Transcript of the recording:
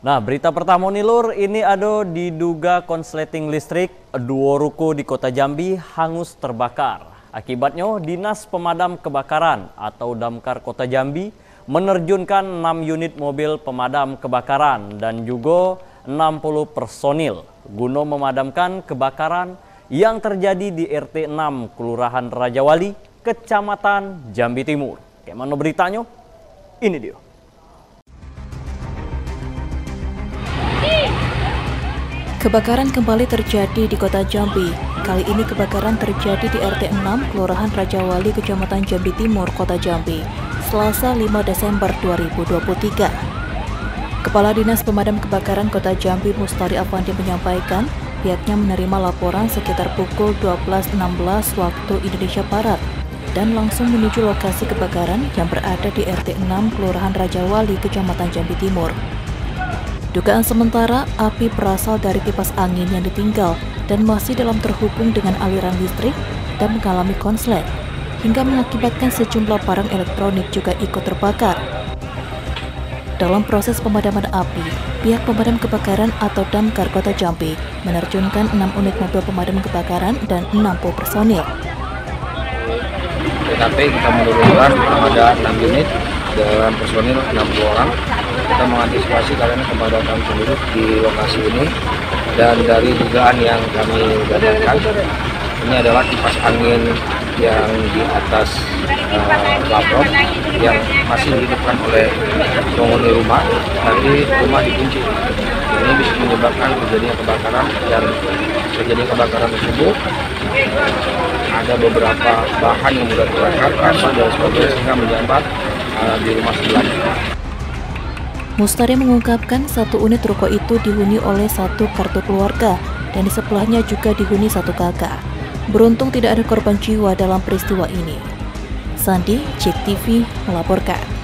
Nah, berita pertama nih Lur, ini ada diduga konsleting listrik, dua ruko di Kota Jambi hangus terbakar. Akibatnya, Dinas Pemadam Kebakaran atau Damkar Kota Jambi menerjunkan 6 unit mobil pemadam kebakaran dan juga 60 personil guna memadamkan kebakaran yang terjadi di RT 6 Kelurahan Rajawali, Kecamatan Jambi Timur. Bagaimana beritanya? Ini dia. Kebakaran kembali terjadi di Kota Jambi. Kali ini kebakaran terjadi di RT 6 Kelurahan Rajawali, Kecamatan Jambi Timur, Kota Jambi, Selasa 5 Desember 2023. Kepala Dinas Pemadam Kebakaran Kota Jambi Mustari Afandi menyampaikan pihaknya menerima laporan sekitar pukul 12.16 waktu Indonesia Barat dan langsung menuju lokasi kebakaran yang berada di RT 6 Kelurahan Rajawali, Kecamatan Jambi Timur. Dugaan sementara, api berasal dari kipas angin yang ditinggal dan masih dalam terhubung dengan aliran listrik dan mengalami konslet, hingga mengakibatkan sejumlah barang elektronik juga ikut terbakar. Dalam proses pemadaman api, pihak pemadam kebakaran atau Damkar Kota Jambi menerjunkan 6 unit mobil pemadam kebakaran dan 60 personil. TKP kita menurunkan ada 6 unit dengan personil 60 orang. Kita mengantisipasi karena kepadatan penduduk di lokasi ini, dan dari dugaan yang kami dapatkan ini adalah kipas angin yang di atas laprop yang masih dihidupkan oleh penghuni rumah, tapi rumah dikunci. Ini bisa menyebabkan terjadinya kebakaran, dan terjadi kebakaran tersebut ada beberapa bahan yang mudah terbakar, kaca dan sebagainya, sehingga menjabat di rumah sebelahnya. Mustari mengungkapkan satu unit ruko itu dihuni oleh satu kartu keluarga dan di sebelahnya juga dihuni satu kakak. Beruntung tidak ada korban jiwa dalam peristiwa ini. Sandi, Cek TV melaporkan.